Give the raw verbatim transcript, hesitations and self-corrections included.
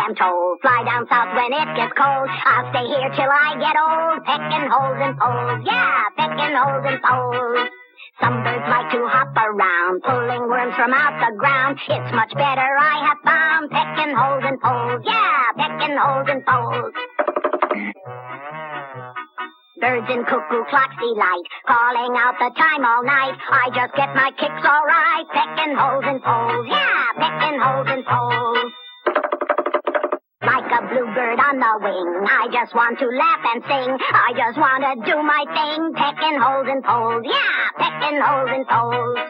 I'm told. Fly down south when it gets cold. I'll stay here till I get old. Pecking holes in poles. Yeah, pecking holes in poles. Some birds like to hop around, pulling worms from out the ground. It's much better, I have found, pecking holes in poles. Yeah, pecking holes in poles. Birds in cuckoo clocks delight, calling out the time all night. I just get my kicks all right, pecking holes in poles. Yeah, pecking holes in poles. Like a bluebird on the wing, I just want to laugh and sing. I just want to do my thing, pecking holes in poles. Yeah, pecking holes in poles.